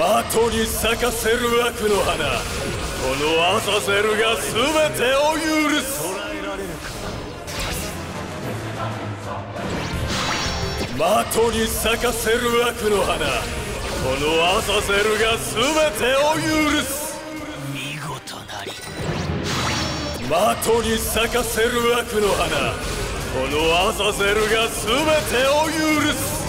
的に咲かせる悪の花、このアザゼルが全てを許す。的に咲かせる悪の花、このアザゼルが全てを許す。 見事なり。 的に咲かせる悪の花、このアザゼルが全てを許す。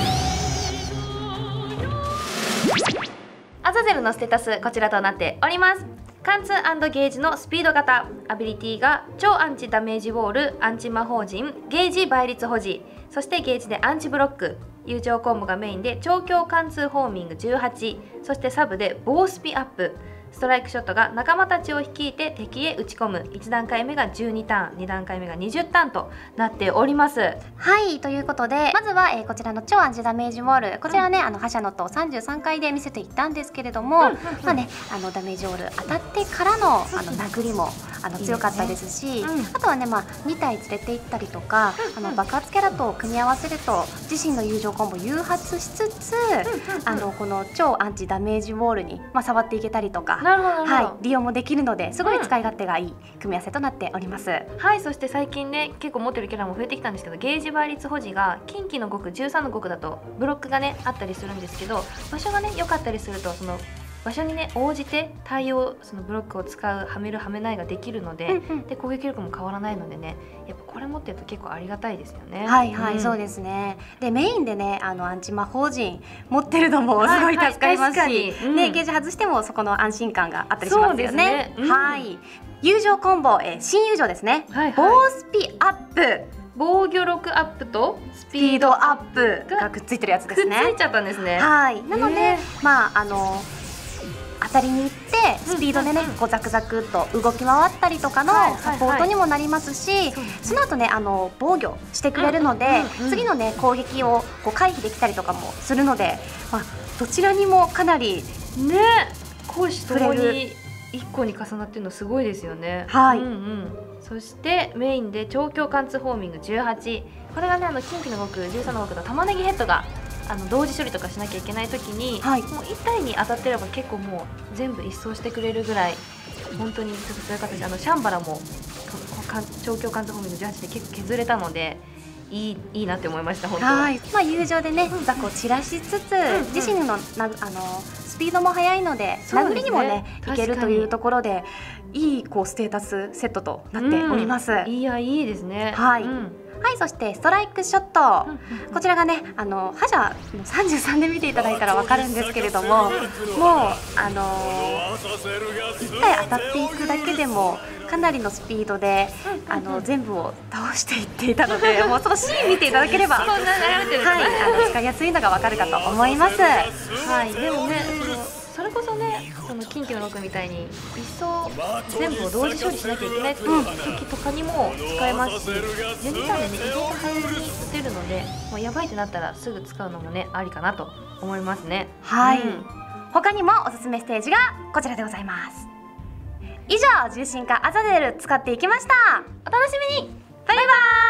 アザゼルのステータスこちらとなっております。貫通&ゲージのスピード型、アビリティが超アンチダメージウォール、アンチ魔法陣、ゲージ倍率保持、そしてゲージでアンチブロック、友情コンボがメインで超強貫通ホーミング18、そしてサブで棒スピアップ。ストライクショットが仲間たちを率いて敵へ打ち込む。1段階目が12ターン、2段階目が20ターンとなっております。 はい、ということでまずは、こちらの超アンチダメージウォール、こちらね、覇者の塔33回で見せていったんですけれども、まあね、ダメージウォール当たってからの殴りも強かったですし、あとはね、2体連れて行ったりとか、爆発キャラと組み合わせると自身の友情コンボ誘発しつつ、この超アンチダメージウォールに、触っていけたりとか、利用もできるので、すごい使い勝手がいい組み合わせとなっております。 はい、そして最近ね、結構持ってるキャラも増えてきたんですけど、ゲージ倍率保持が近畿の極13の極だとブロックがねあったりするんですけど、場所がね良かったりすると、その場所にね応じて対応、そのブロックを使う、はめるはめないができるので、で攻撃力も変わらないのでね、やっぱこれ持ってると結構ありがたいですよね。 はいはい、そうですね。でメインでね、アンチ魔法陣持ってるのもすごい助かりますし、ね、ゲージ外してもそこの安心感があったりしますよね。はい、友情コンボ、新友情ですね。棒スピアップ、 防御力アップとススピードアップがくっついてるやつですね。 くっついちゃったんですね。 はい、なので当たりに行ってスピードでね、こうザクザクっと動き回ったりとかのサポートにもなりますし、その後ね防御してくれるので、次のね攻撃をこう回避できたりとかもするので、どちらにもかなりね、攻守ともに1個に重なってるのすごいですよね。 はい、 そしてメインで超強貫通ホーミング18、これがね近畿の極13の極の玉ねぎヘッドが同時処理とかしなきゃいけない時に、もう1体に当たってれば結構もう全部一掃してくれるぐらい本当にちょっと強かったし、シャンバラも超強貫通ホーミング18で結構削れたのでいいなって思いました。本当はい、友情でねザクを散らしつつ、自身のスピードも速いので殴りにもねいけるというところで、いいステータスセットとなっております。 いや、いいですね。 はい、はい、そしてストライクショット、こちらがね覇者の33で見ていただいたら分かるんですけれども、もう1回当たっていくだけでもかなりのスピードで全部を倒していっていたので、もうそのシーン見ていただければ、使いやすいのが分かるかと思います。 はい、でもね、それこそね、その近畿の6みたいに一層全部を同時処理しなきゃいけないっていう時とかにも使えますし、全時間でね意外と早めに打てるので、もうやばいってなったらすぐ使うのもねありかなと思いますね。 はい、他にもおすすめステージがこちらでございます。以上、重心化アザゼル使っていきました。 お楽しみに。 バイバーイ。